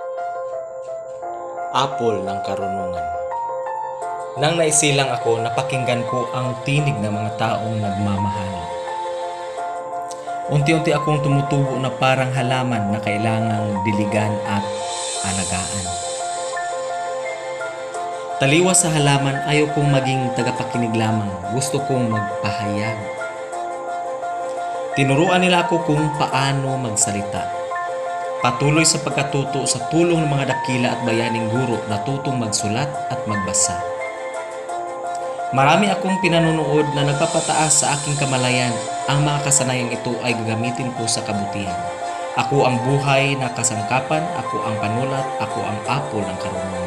Apol ng karunungan. Nang naisilang ako, napakinggan ko ang tinig ng mga taong nagmamahal. Unti-unti akong tumutubo na parang halaman na kailangang diligan at alagaan. Taliwas sa halaman, ayaw kong maging tagapakinig lamang. Gusto kong magpahayag. Tinuruan nila ako kung paano magsalita. Patuloy sa pagkatuto sa tulong ng mga dakila at bayaning guro, natutong magsulat at magbasa. Marami akong pinanunood na nagpapataas sa aking kamalayan. Ang mga kasanayang ito ay gagamitin ko sa kabutihan. Ako ang buhay na kasangkapan, ako ang panulat, ako ang apol ng karunungan.